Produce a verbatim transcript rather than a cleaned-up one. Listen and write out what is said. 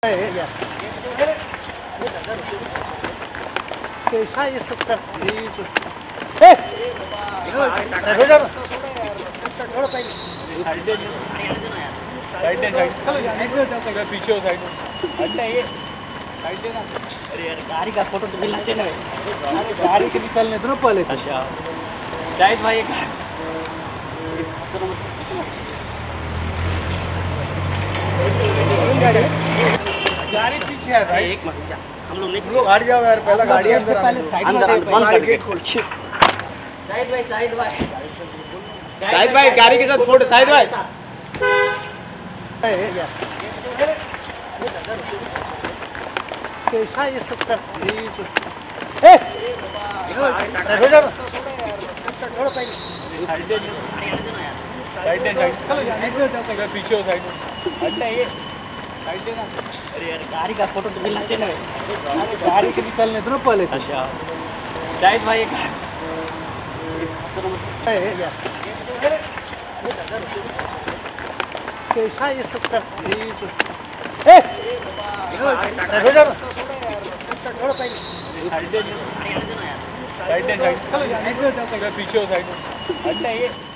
कैसा ये सब कर पीछे साइड अरे यार गाड़ी का फोटो तो मिलना चाहिए ना। गाड़ी के निकलने दो ना पहले। अच्छा शाहिद भाई गाड़ी पीछे है भाई। एक मिनट हम लोग नहीं गाड़ी जाओ यार, पहला गाड़ी अंदर पहले अंदर बंद कर गेट खोल। शाहिद भाई शाहिद भाई शाहिद भाई गाड़ी के साथ फोटो। शाहिद भाई कैसा ये सब कर पीछे साइड अरे यार गाड़ी का फोटो तो मिलना चाहिए ना। गाड़ी के निकलने दो ना पहले। अच्छा शाहिद भाई कैसा ये सब कर पीछे साइड